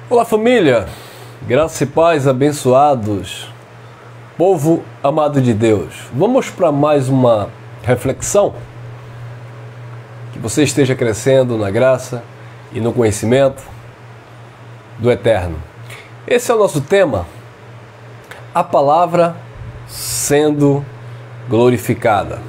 Olá família, graça e paz abençoados, povo amado de Deus. Vamos para mais uma reflexão, que você esteja crescendo na graça e no conhecimento do Eterno. Esse é o nosso tema, a palavra sendo glorificada.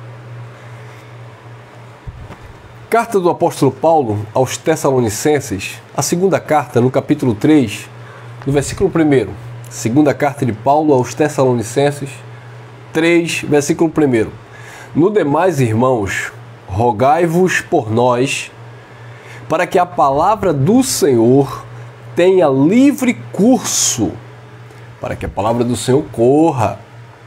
Carta do apóstolo Paulo aos Tessalonicenses, a segunda carta, no capítulo 3, no versículo 1. Segunda carta de Paulo aos Tessalonicenses, 3, versículo 1. No demais, irmãos, rogai-vos por nós, para que a palavra do Senhor tenha livre curso, para que a palavra do Senhor corra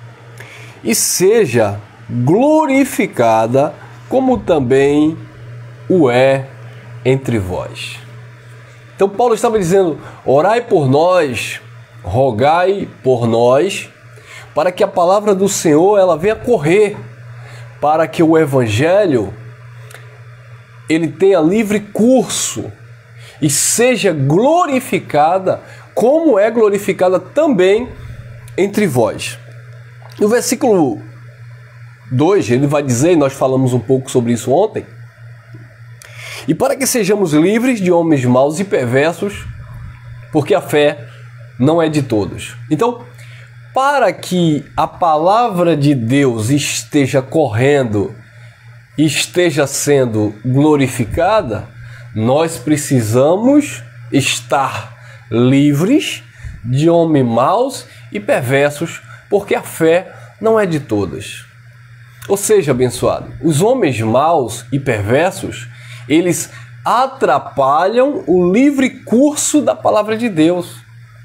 e seja glorificada, como também o é entre vós. Então Paulo estava dizendo, orai por nós, rogai por nós, para que a palavra do Senhor ela venha correr, para que o evangelho ele tenha livre curso e seja glorificada, como é glorificada também entre vós. No versículo 2, ele vai dizer, e nós falamos um pouco sobre isso ontem, e para que sejamos livres de homens maus e perversos, porque a fé não é de todos. Então, para que a palavra de Deus esteja correndo e esteja sendo glorificada, nós precisamos estar livres de homens maus e perversos, porque a fé não é de todos. Ou seja, abençoado, os homens maus e perversos, eles atrapalham o livre curso da palavra de Deus.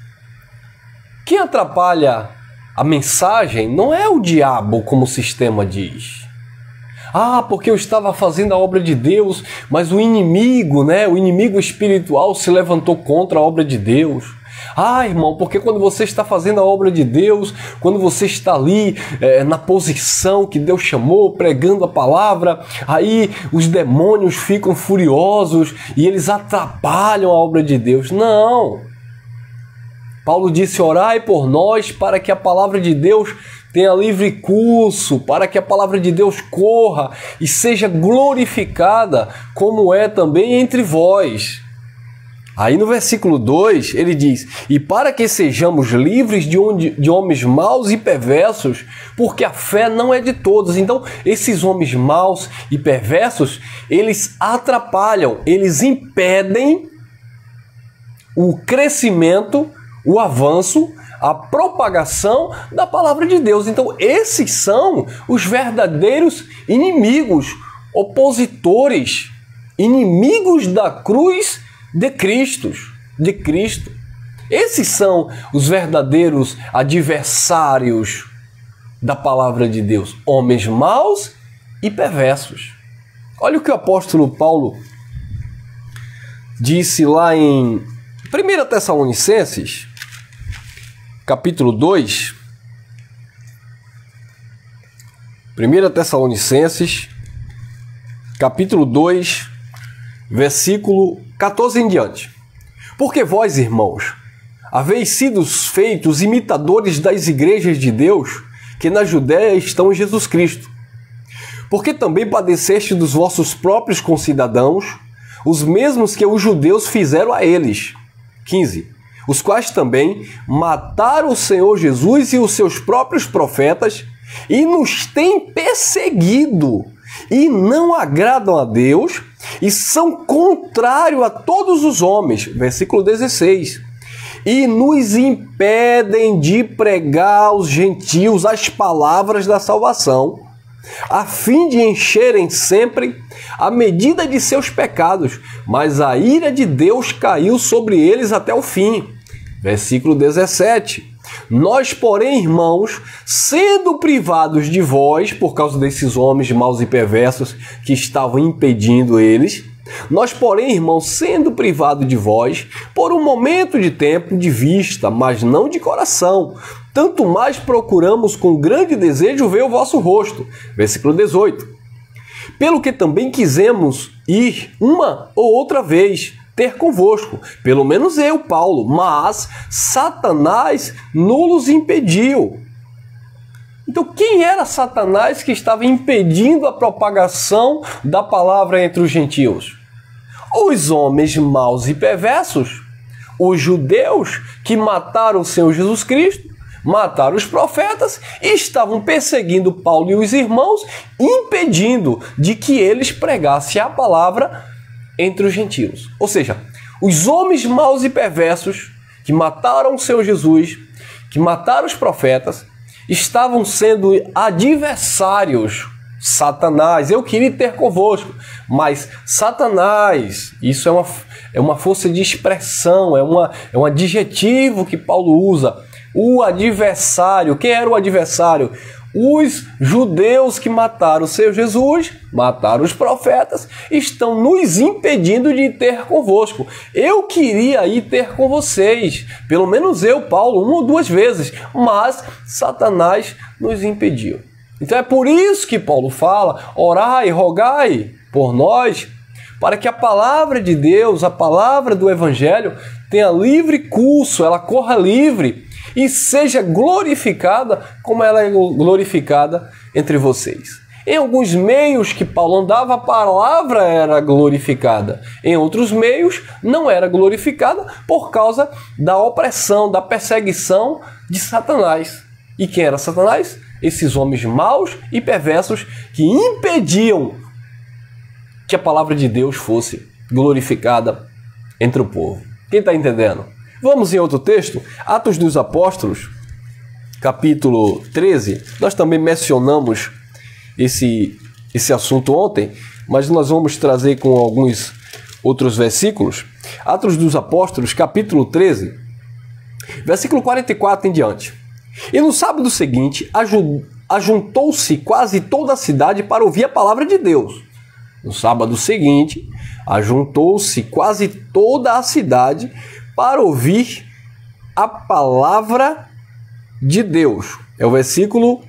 Quem atrapalha a mensagem não é o diabo, como o sistema diz. Porque eu estava fazendo a obra de Deus, mas o inimigo, o inimigo espiritual se levantou contra a obra de Deus. Irmão, porque quando você está fazendo a obra de Deus, quando você está ali na posição que Deus chamou, pregando a palavra, aí os demônios ficam furiosos e eles atrapalham a obra de Deus. Não! Paulo disse, orai por nós para que a palavra de Deus tenha livre curso, para que a palavra de Deus corra e seja glorificada, como é também entre vós. Aí no versículo 2 ele diz, e para que sejamos livres de homens maus e perversos, porque a fé não é de todos. Então esses homens maus e perversos, eles atrapalham, eles impedem o crescimento, o avanço, a propagação da palavra de Deus. Então esses são os verdadeiros inimigos, opositores, inimigos da cruz de Cristo. Esses são os verdadeiros adversários da palavra de Deus, homens maus e perversos. Olha o que o apóstolo Paulo disse lá em 1 Tessalonicenses, capítulo 2. 1 Tessalonicenses, capítulo 2, versículo 14 em diante. Porque vós, irmãos, haveis sido feitos imitadores das igrejas de Deus, que na Judéia estão em Jesus Cristo. Porque também padeceste dos vossos próprios concidadãos, os mesmos que os judeus fizeram a eles. 15. Os quais também mataram o Senhor Jesus e os seus próprios profetas, e nos têm perseguido, e não agradam a Deus, e são contrários a todos os homens. Versículo 16. E nos impedem de pregar aos gentios as palavras da salvação, a fim de encherem sempre a medida de seus pecados, mas a ira de Deus caiu sobre eles até o fim. Versículo 17. Nós, porém, irmãos, sendo privados de vós, por causa desses homens maus e perversos que estavam impedindo eles, nós, porém, irmãos, sendo privados de vós, por um momento de tempo de vista, mas não de coração, tanto mais procuramos com grande desejo ver o vosso rosto. Versículo 18. Pelo que também quisemos ir uma ou outra vez, ter convosco, pelo menos eu, Paulo, mas Satanás nos impediu. Então, quem era Satanás que estava impedindo a propagação da palavra entre os gentios? Os homens maus e perversos, os judeus que mataram o Senhor Jesus Cristo, mataram os profetas e estavam perseguindo Paulo e os irmãos, impedindo de que eles pregassem a palavra entre os gentios. Ou seja, os homens maus e perversos que mataram o Senhor Jesus, que mataram os profetas, estavam sendo adversários. Satanás, eu queria ter convosco, mas Satanás, isso é uma força de expressão, é um adjetivo que Paulo usa. O adversário, quem era o adversário? Os judeus que mataram o Senhor Jesus, mataram os profetas, estão nos impedindo de ter convosco. Eu queria ir ter com vocês, pelo menos eu, Paulo, 1 ou 2 vezes, mas Satanás nos impediu. Então é por isso que Paulo fala, orai, rogai por nós, para que a palavra de Deus, a palavra do Evangelho, tenha livre curso, ela corra livre e seja glorificada como ela é glorificada entre vocês. Em alguns meios que Paulo andava, a palavra era glorificada. Em outros meios, não era glorificada por causa da opressão, da perseguição de Satanás. E quem era Satanás? Esses homens maus e perversos que impediam que a palavra de Deus fosse glorificada entre o povo. Quem está entendendo? Vamos em outro texto, Atos dos Apóstolos, capítulo 13. Nós também mencionamos esse assunto ontem, mas nós vamos trazer com alguns outros versículos. Atos dos Apóstolos, capítulo 13, versículo 44 em diante. E no sábado seguinte, ajuntou-se quase toda a cidade para ouvir a palavra de Deus. No sábado seguinte, ajuntou-se quase toda a cidade para ouvir a palavra de Deus. É o versículo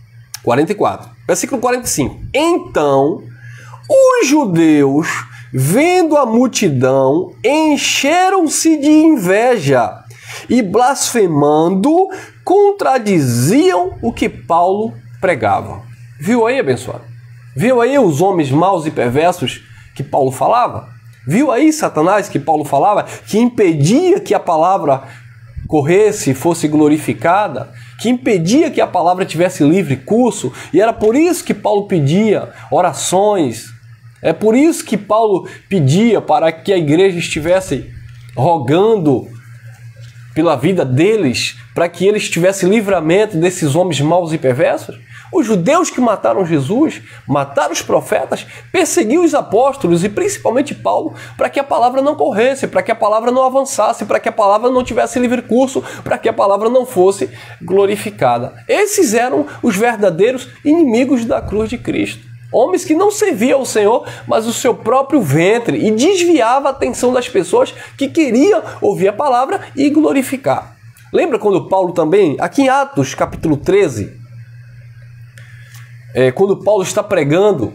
44. Versículo 45. Então, os judeus, vendo a multidão, encheram-se de inveja e, blasfemando, contradiziam o que Paulo pregava. Viu aí, abençoado? Viu aí os homens maus e perversos que Paulo falava? Viu aí Satanás que Paulo falava, que impedia que a palavra corresse e fosse glorificada, que impedia que a palavra tivesse livre curso, e era por isso que Paulo pedia orações, é por isso que Paulo pedia para que a igreja estivesse rogando pela vida deles, para que eles tivessem livramento desses homens maus e perversos. Os judeus que mataram Jesus, mataram os profetas, perseguiam os apóstolos e principalmente Paulo, para que a palavra não corresse, para que a palavra não avançasse, para que a palavra não tivesse livre curso, para que a palavra não fosse glorificada. Esses eram os verdadeiros inimigos da cruz de Cristo. Homens que não serviam ao Senhor, mas o seu próprio ventre, e desviava a atenção das pessoas que queriam ouvir a palavra e glorificar. Lembra quando Paulo também, aqui em Atos capítulo 13, quando Paulo está pregando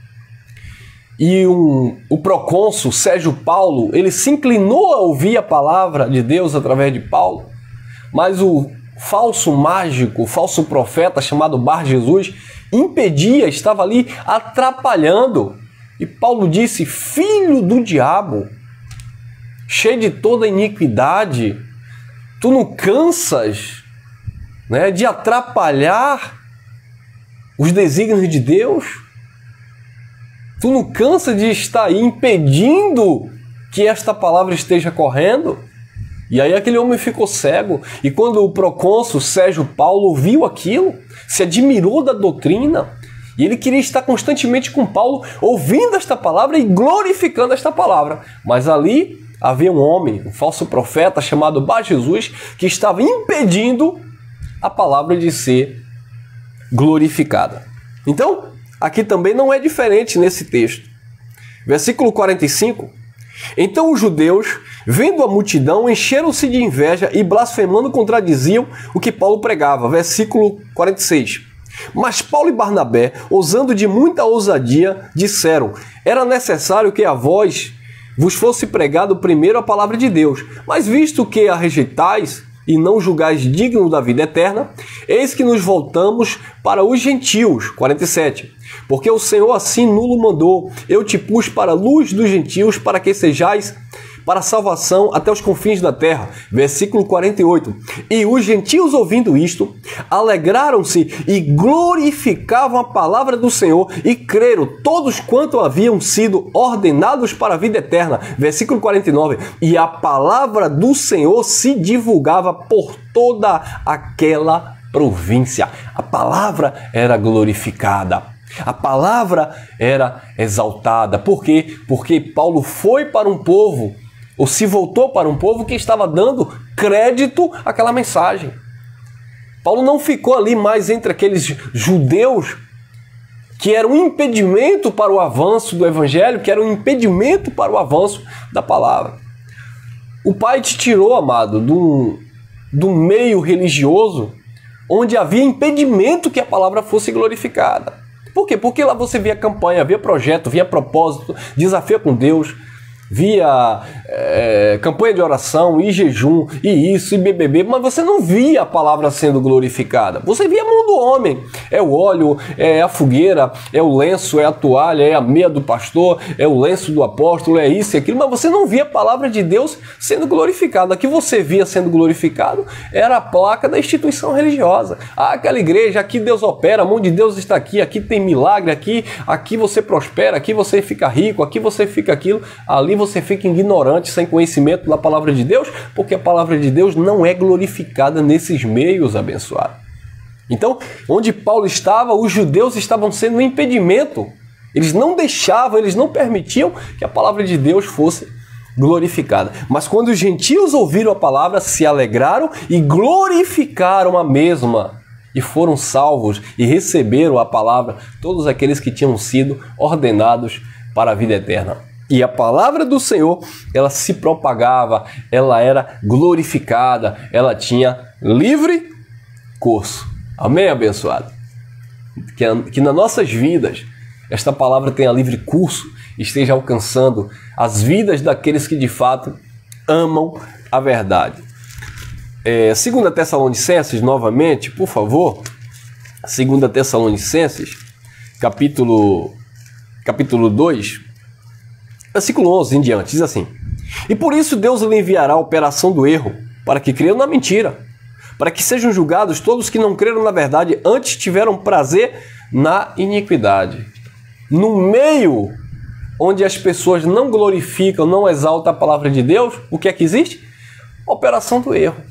e o procônsul Sérgio Paulo, ele se inclinou a ouvir a palavra de Deus através de Paulo, mas o falso mágico, o falso profeta chamado Bar Jesus impedia, estava ali atrapalhando. E Paulo disse: filho do diabo, cheio de toda iniquidade, tu não cansas, né, de atrapalhar os desígnios de Deus? Tu não cansa de estar aí impedindo que esta palavra esteja correndo? E aí aquele homem ficou cego. E quando o procônsul Sérgio Paulo ouviu aquilo, se admirou da doutrina, e ele queria estar constantemente com Paulo, ouvindo esta palavra e glorificando esta palavra. Mas ali havia um homem, um falso profeta chamado Bar Jesus, que estava impedindo a palavra de ser glorificada. Então, aqui também não é diferente nesse texto. Versículo 45. Então os judeus, vendo a multidão, encheram-se de inveja e, blasfemando, contradiziam o que Paulo pregava. Versículo 46. Mas Paulo e Barnabé, usando de muita ousadia, disseram: era necessário que a vós vos fosse pregado primeiro a palavra de Deus. Mas visto que a rejeitais e não julgais digno da vida eterna, eis que nos voltamos para os gentios. 47. Porque o Senhor assim nulo mandou, eu te pus para a luz dos gentios, para que sejais para a salvação até os confins da terra. Versículo 48. E os gentios, ouvindo isto, alegraram-se e glorificavam a palavra do Senhor, e creram todos quanto haviam sido ordenados para a vida eterna. Versículo 49. E a palavra do Senhor se divulgava por toda aquela província. A palavra era glorificada. A palavra era exaltada. Por quê? Porque Paulo foi para um povo, ou se voltou para um povo que estava dando crédito àquela mensagem. Paulo não ficou ali mais entre aqueles judeus que eram um impedimento para o avanço do evangelho, que eram um impedimento para o avanço da palavra. O Pai te tirou, amado, do meio religioso onde havia impedimento que a palavra fosse glorificada. Por quê? Porque lá você via campanha, via projeto, via propósito, desafio com Deus, via campanha de oração e jejum, e isso, e BBB, mas você não via a palavra sendo glorificada. Você via a mão do homem. É o óleo, é a fogueira, é o lenço, é a toalha, é a meia do pastor, é o lenço do apóstolo, é isso e aquilo, mas você não via a palavra de Deus sendo glorificada. O que você via sendo glorificado era a placa da instituição religiosa. Ah, aquela igreja, aqui Deus opera, a mão de Deus está aqui tem milagre, aqui você prospera, aqui você fica rico, aqui você fica aquilo, ali você fica ignorante, sem conhecimento da palavra de Deus, porque a palavra de Deus não é glorificada nesses meios abençoados. Então, onde Paulo estava, os judeus estavam sendo um impedimento. Eles não deixavam, eles não permitiam que a palavra de Deus fosse glorificada. Mas quando os gentios ouviram a palavra, se alegraram e glorificaram a mesma, e foram salvos e receberam a palavra, todos aqueles que tinham sido ordenados para a vida eterna. E a palavra do Senhor, ela se propagava, ela era glorificada, ela tinha livre curso. Amém, abençoado? Que nas nossas vidas, esta palavra tenha livre curso, esteja alcançando as vidas daqueles que de fato amam a verdade. 2 Tessalonicenses, novamente, por favor. 2 Tessalonicenses, capítulo 2, versículo 11 em diante, diz assim: E por isso Deus lhe enviará a operação do erro, para que creiam na mentira, para que sejam julgados todos que não creram na verdade, antes tiveram prazer na iniquidade. No meio onde as pessoas não glorificam, não exaltam a palavra de Deus, o que é que existe? Operação do erro.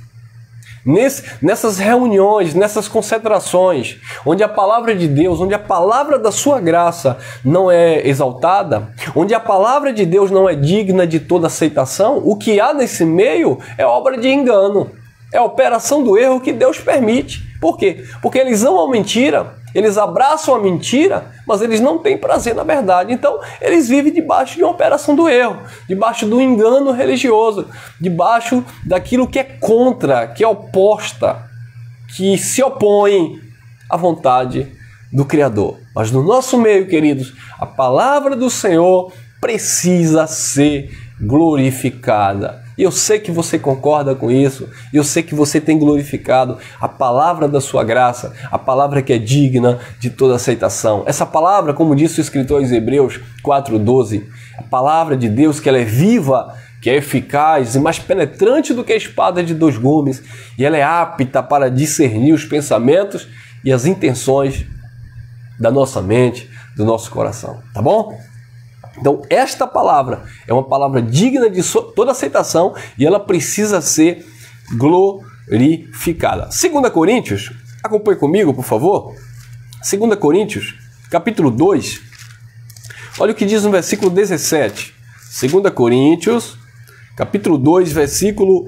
Nessas reuniões, nessas concentrações, onde a palavra de Deus, onde a palavra da sua graça não é exaltada, onde a palavra de Deus não é digna de toda aceitação, o que há nesse meio é obra de engano, é a operação do erro que Deus permite. Por quê? Porque eles amam a mentira, eles abraçam a mentira, mas eles não têm prazer na verdade. Então, eles vivem debaixo de uma operação do erro, debaixo do engano religioso, debaixo daquilo que é contra, que é oposta, que se opõe à vontade do Criador. Mas no nosso meio, queridos, a palavra do Senhor precisa ser glorificada. E eu sei que você concorda com isso, e eu sei que você tem glorificado a palavra da sua graça, a palavra que é digna de toda aceitação. Essa palavra, como disse o escritor aos Hebreus 4:12, a palavra de Deus, que ela é viva, que é eficaz e mais penetrante do que a espada de 2 gumes, e ela é apta para discernir os pensamentos e as intenções da nossa mente, do nosso coração. Tá bom? Então, esta palavra é uma palavra digna de toda aceitação e ela precisa ser glorificada. 2 Coríntios, acompanhe comigo, por favor. 2 Coríntios, capítulo 2. Olha o que diz no versículo 17. 2 Coríntios, capítulo 2, versículo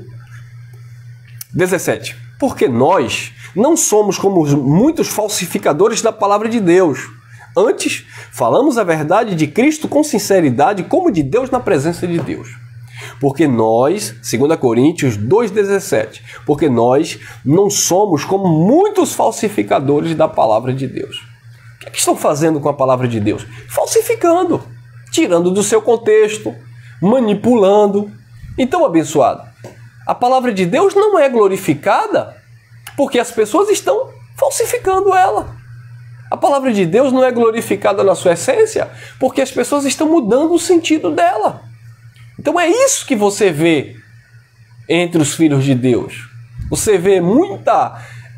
17. Porque nós não somos como muitos falsificadores da palavra de Deus. Antes, falamos a verdade de Cristo com sinceridade, como de Deus na presença de Deus. Porque nós, 2 Coríntios 2,17, porque nós não somos como muitos falsificadores da palavra de Deus. O que é que estão fazendo com a palavra de Deus? Falsificando, tirando do seu contexto, manipulando. Então, abençoado, a palavra de Deus não é glorificada porque as pessoas estão falsificando ela. A palavra de Deus não é glorificada na sua essência porque as pessoas estão mudando o sentido dela. Então é isso que você vê entre os filhos de Deus. Você vê muita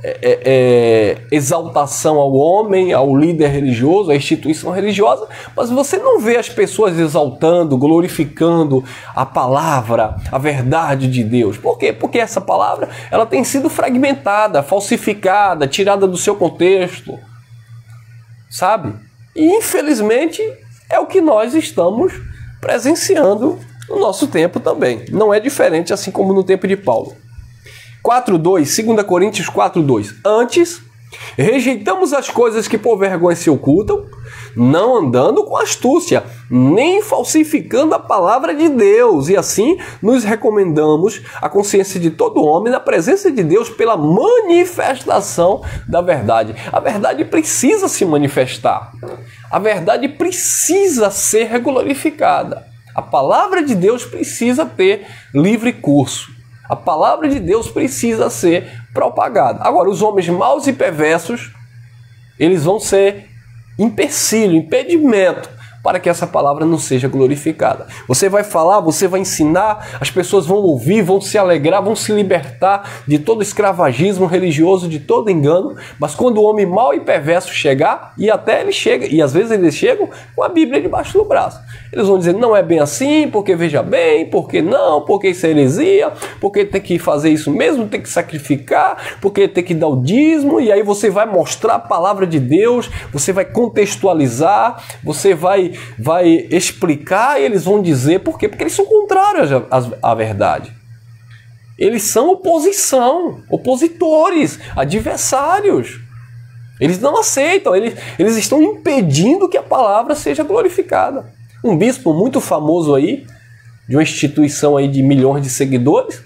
exaltação ao homem, ao líder religioso, à instituição religiosa, mas você não vê as pessoas exaltando, glorificando a palavra, a verdade de Deus. Por quê? Porque essa palavra ela tem sido fragmentada, falsificada, tirada do seu contexto, sabe? E infelizmente é o que nós estamos presenciando no nosso tempo também. Não é diferente assim como no tempo de Paulo. 4:2, 2 Coríntios 4:2. Antes, rejeitamos as coisas que por vergonha se ocultam, não andando com astúcia, nem falsificando a palavra de Deus. E assim nos recomendamos a consciência de todo homem na presença de Deus pela manifestação da verdade. A verdade precisa se manifestar. A verdade precisa ser glorificada. A palavra de Deus precisa ter livre curso. A palavra de Deus precisa ser propagada. Agora, os homens maus e perversos, eles vão ser empecilho, impedimento para que essa palavra não seja glorificada. Você vai falar, você vai ensinar, as pessoas vão ouvir, vão se alegrar, vão se libertar de todo escravagismo religioso, de todo engano, mas quando o homem mau e perverso chegar, e até ele chega, e às vezes eles chegam com a Bíblia debaixo do braço. Eles vão dizer, não é bem assim, porque veja bem, porque não, porque isso é heresia, porque tem que fazer isso mesmo, tem que sacrificar, porque tem que dar o dízimo, e aí você vai mostrar a palavra de Deus, você vai contextualizar, você vai explicar, e eles vão dizer por quê? Porque eles são contrários à verdade. Eles são oposição, opositores, adversários. Eles não aceitam, eles estão impedindo que a palavra seja glorificada. Um bispo muito famoso aí, de uma instituição aí de milhões de seguidores,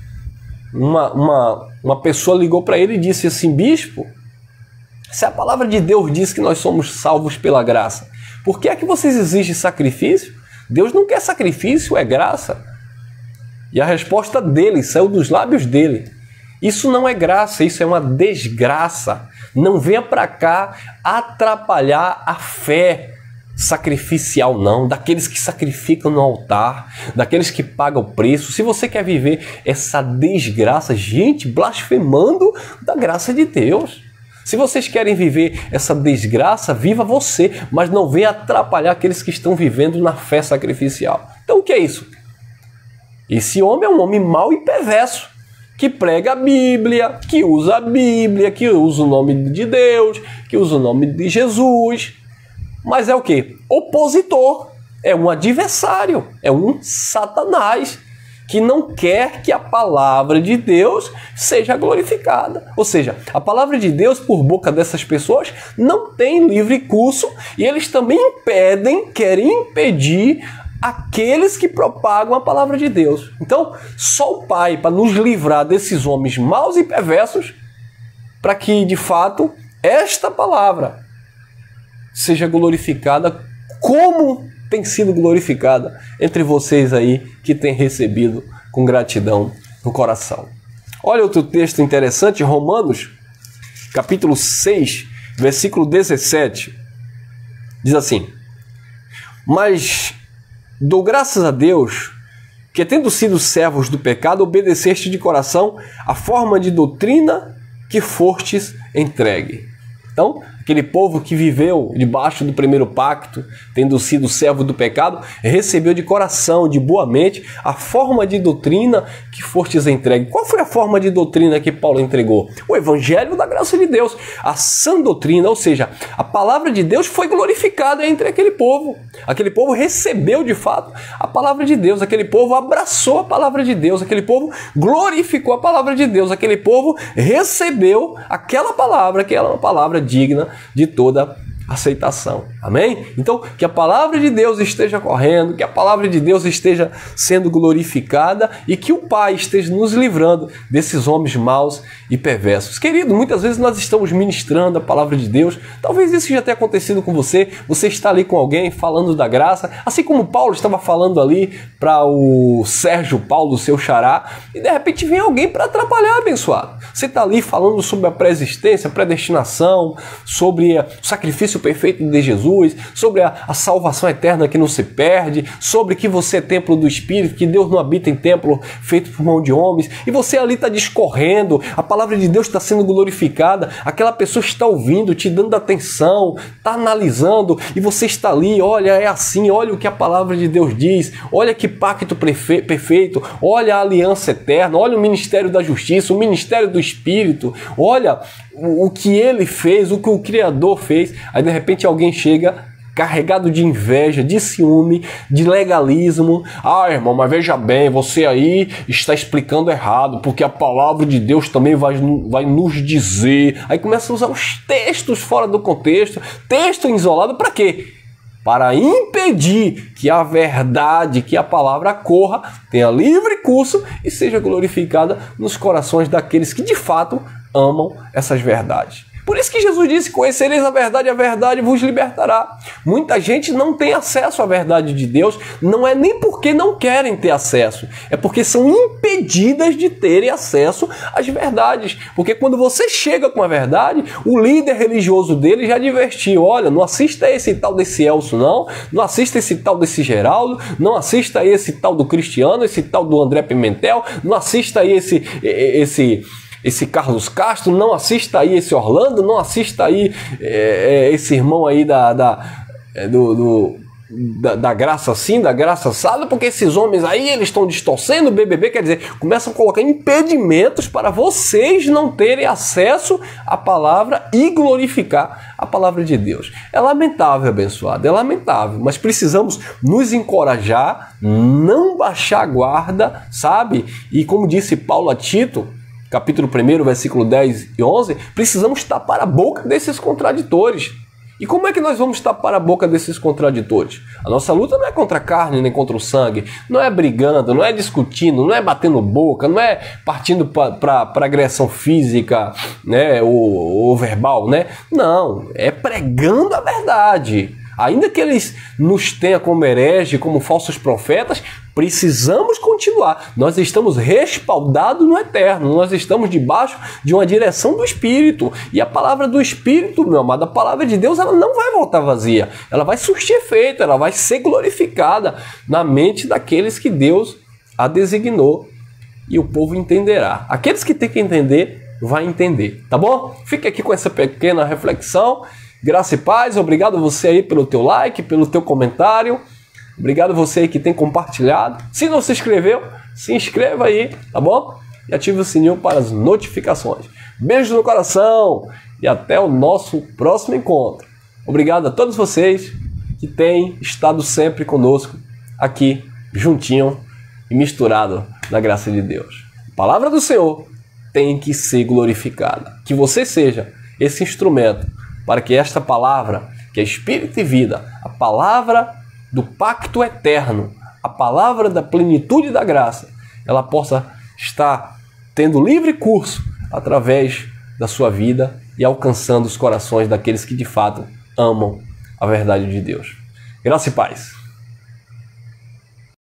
uma pessoa ligou para ele e disse assim, bispo, se a palavra de Deus diz que nós somos salvos pela graça, por que é que vocês exigem sacrifício? Deus não quer sacrifício, é graça. E a resposta dele saiu dos lábios dele. Isso não é graça, isso é uma desgraça. Não venha para cá atrapalhar a fé sacrificial, não. Daqueles que sacrificam no altar, daqueles que pagam o preço. Se você quer viver essa desgraça, gente, blasfemando da graça de Deus. Se vocês querem viver essa desgraça, viva você, mas não venha atrapalhar aqueles que estão vivendo na fé sacrificial. Então o que é isso? Esse homem é um homem mau e perverso, que prega a Bíblia, que usa a Bíblia, que usa o nome de Deus, que usa o nome de Jesus. Mas é o quê? Opositor, é um adversário, é um Satanás, que não quer que a palavra de Deus seja glorificada. Ou seja, a palavra de Deus por boca dessas pessoas não tem livre curso e eles também querem impedir aqueles que propagam a palavra de Deus. Então, só o Pai, para nos livrar desses homens maus e perversos, para que, de fato, esta palavra seja glorificada como tem sido glorificada entre vocês aí que têm recebido com gratidão no coração. Olha outro texto interessante, Romanos, capítulo 6, versículo 17. Diz assim, mas dou graças a Deus que, tendo sido servos do pecado, obedeceste de coração a forma de doutrina que fostes entregue. Então, aquele povo que viveu debaixo do primeiro pacto, tendo sido servo do pecado, recebeu de coração, de boa mente, a forma de doutrina que fostes entregue. Qual foi a forma de doutrina que Paulo entregou? O Evangelho da graça de Deus, a sã doutrina, ou seja, a palavra de Deus foi glorificada entre aquele povo. Aquele povo recebeu de fato a palavra de Deus, aquele povo abraçou a palavra de Deus, aquele povo glorificou a palavra de Deus, aquele povo recebeu aquela palavra, que era uma palavra digna de toda aceitação. Amém? Então, que a palavra de Deus esteja correndo, que a palavra de Deus esteja sendo glorificada e que o Pai esteja nos livrando desses homens maus e perversos. Querido, muitas vezes nós estamos ministrando a palavra de Deus, talvez isso já tenha acontecido com você, você está ali com alguém falando da graça, assim como Paulo estava falando ali para o Sérgio Paulo, seu xará, e de repente vem alguém para atrapalhar, abençoado. Você está ali falando sobre a pré-existência, a predestinação, sobre o sacrifício perfeito de Jesus, sobre a salvação eterna que não se perde, sobre que você é templo do Espírito, que Deus não habita em templo feito por mão de homens, e você ali está discorrendo, a palavra de Deus está sendo glorificada, aquela pessoa está ouvindo, te dando atenção, está analisando, e você está ali, olha, é assim, olha o que a palavra de Deus diz, olha que pacto perfeito, olha a aliança eterna, olha o ministério da justiça, o ministério do Espírito, olha o que ele fez, o que o Criador fez. Aí de repente alguém chega carregado de inveja, de ciúme, de legalismo. Ah, irmão, mas veja bem, você aí está explicando errado, porque a palavra de Deus também vai nos dizer. Aí começa a usar os textos fora do contexto, texto isolado, para quê? Para impedir que a verdade, que a palavra corra, tenha livre curso e seja glorificada nos corações daqueles que de fato amam essas verdades. Por isso que Jesus disse, conhecereis a verdade vos libertará. Muita gente não tem acesso à verdade de Deus, não é nem porque não querem ter acesso, é porque são impedidas de terem acesso às verdades. Porque quando você chega com a verdade, o líder religioso dele já advertiu, olha, não assista a esse tal desse Elcio não assista a esse tal desse Geraldo, não assista a esse tal do Cristiano, esse tal do André Pimentel, não assista a esse Carlos Castro, não assista aí esse Orlando, não assista aí esse irmão aí da graça sim, da graça assada, porque esses homens aí, eles estão distorcendo o BBB, quer dizer, começam a colocar impedimentos para vocês não terem acesso à palavra e glorificar a palavra de Deus. É lamentável, abençoado, é lamentável, mas precisamos nos encorajar, não baixar a guarda, sabe? E como disse Paulo a Tito, capítulo 1, versículo 10 e 11, precisamos tapar a boca desses contraditores. E como é que nós vamos tapar a boca desses contraditores? A nossa luta não é contra a carne nem contra o sangue, não é brigando, não é discutindo, não é batendo boca, não é partindo para agressão física, né, ou verbal, né? Não, é pregando a verdade. Ainda que eles nos tenham como herege, como falsos profetas, precisamos continuar. Nós estamos respaldados no eterno, nós estamos debaixo de uma direção do Espírito. E a palavra do Espírito, meu amado, a palavra de Deus, ela não vai voltar vazia. Ela vai surtir efeito, ela vai ser glorificada na mente daqueles que Deus a designou. E o povo entenderá. Aqueles que têm que entender, vai entender. Tá bom? Fique aqui com essa pequena reflexão. Graça e paz, obrigado a você aí pelo teu like, pelo teu comentário, obrigado a você aí que tem compartilhado. Se não se inscreveu, se inscreva aí, tá bom? E ative o sininho para as notificações. Beijo no coração e até o nosso próximo encontro. Obrigado a todos vocês que têm estado sempre conosco aqui, juntinho e misturado na graça de Deus. A palavra do Senhor tem que ser glorificada. Que você seja esse instrumento para que esta palavra, que é espírito e vida, a palavra do pacto eterno, a palavra da plenitude da graça, ela possa estar tendo livre curso através da sua vida e alcançando os corações daqueles que de fato amam a verdade de Deus. Graça e paz.